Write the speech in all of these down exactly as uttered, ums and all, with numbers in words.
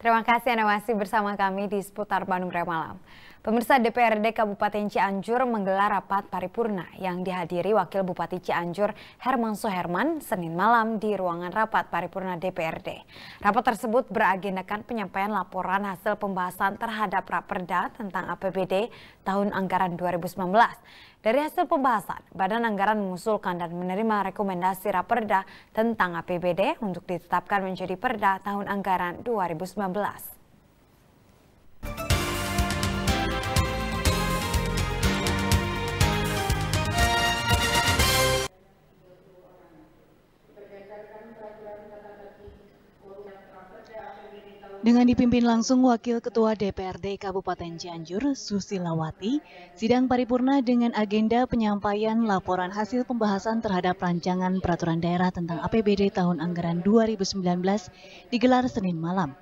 Terima kasih Anda masih bersama kami di seputar Bandung Raya Malam. Pemirsa, D P R D Kabupaten Cianjur menggelar rapat paripurna yang dihadiri Wakil Bupati Cianjur Herman Suherman Senin malam di ruangan rapat paripurna D P R D. Rapat tersebut beragendakan penyampaian laporan hasil pembahasan terhadap Raperda tentang A P B D tahun anggaran dua ribu sembilan belas. Dari hasil pembahasan, Badan Anggaran mengusulkan dan menerima rekomendasi Raperda tentang A P B D untuk ditetapkan menjadi Perda tahun anggaran dua ribu sembilan belas. Dengan dipimpin langsung Wakil Ketua D P R D Kabupaten Cianjur, Susilawati, sidang paripurna dengan agenda penyampaian laporan hasil pembahasan terhadap rancangan peraturan daerah tentang A P B D tahun anggaran dua ribu sembilan belas digelar Senin malam.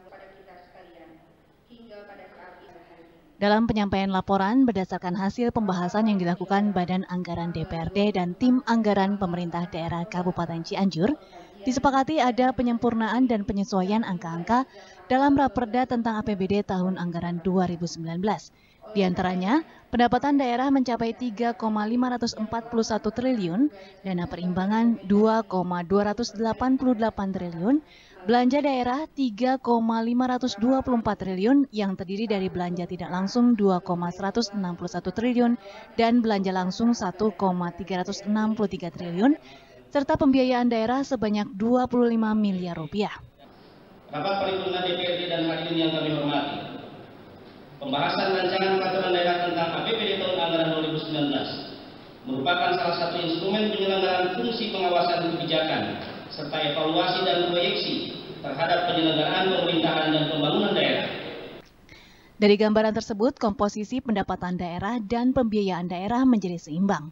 Dalam penyampaian laporan berdasarkan hasil pembahasan yang dilakukan Badan Anggaran D P R D dan Tim Anggaran Pemerintah Daerah Kabupaten Cianjur, disepakati ada penyempurnaan dan penyesuaian angka-angka dalam Raperda tentang A P B D tahun anggaran dua ribu sembilan belas. Di antaranya, pendapatan daerah mencapai tiga koma lima empat satu triliun, dana perimbangan dua koma dua delapan delapan triliun, belanja daerah tiga koma lima dua empat triliun yang terdiri dari belanja tidak langsung dua koma seratus enam puluh satu triliun dan belanja langsung satu koma tiga enam tiga triliun, serta pembiayaan daerah sebanyak dua puluh lima miliar rupiah. Rapat paripurna D P R D dan hadirin yang kami hormati, pembahasan rancangan peraturan daerah tentang A P B D tahun anggaran dua ribu sembilan belas merupakan salah satu instrumen penyelenggaraan fungsi pengawasan kebijakan serta evaluasi dan proyeksi terhadap penyelenggaraan pemerintahan dan pembangunan daerah. Dari gambaran tersebut, komposisi pendapatan daerah dan pembiayaan daerah menjadi seimbang.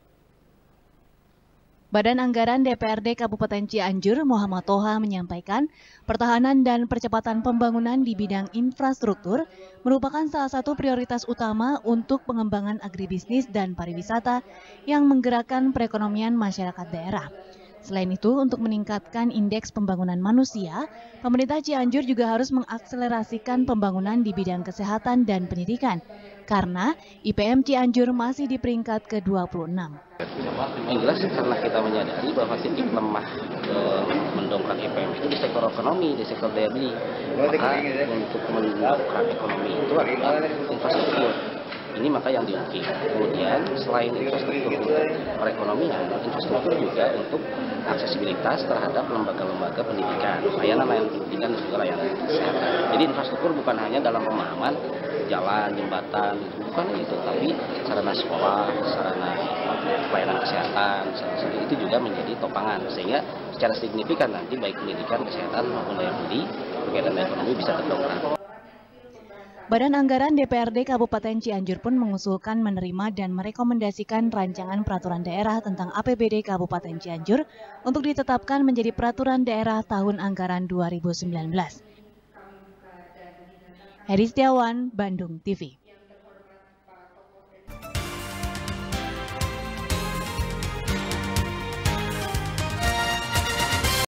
Badan Anggaran D P R D Kabupaten Cianjur Muhammad Toha menyampaikan, pertahanan dan percepatan pembangunan di bidang infrastruktur merupakan salah satu prioritas utama untuk pengembangan agribisnis dan pariwisata yang menggerakkan perekonomian masyarakat daerah. Selain itu, untuk meningkatkan indeks pembangunan manusia, pemerintah Cianjur juga harus mengakselerasikan pembangunan di bidang kesehatan dan pendidikan, karena I P M Cianjur masih di peringkat ke dua puluh enam. Yang jelas karena kita menyadari bahwa titik lemah e, mendongkrak I P M itu di sektor ekonomi, di sektor daya beli. Maka untuk mendongkrak ekonomi itu adalah infrastruktur. Ini maka yang diukir. Kemudian selain infrastruktur perekonomian, infrastruktur juga untuk aksesibilitas terhadap lembaga-lembaga pendidikan, layanan-layanan pendidikan dan juga layanan kesehatan. Jadi infrastruktur bukan hanya dalam pemahaman jalan, jembatan, bukan itu, tapi sarana sekolah, sarana pelayanan kesehatan, sarana itu juga menjadi topangan sehingga secara signifikan nanti baik pendidikan, kesehatan maupun daya beli berkaitan dengan ekonomi bisa terdongkrak. Badan Anggaran D P R D Kabupaten Cianjur pun mengusulkan menerima dan merekomendasikan rancangan peraturan daerah tentang A P B D Kabupaten Cianjur untuk ditetapkan menjadi peraturan daerah tahun anggaran dua ribu sembilan belas. Heri Setiawan, Bandung T V.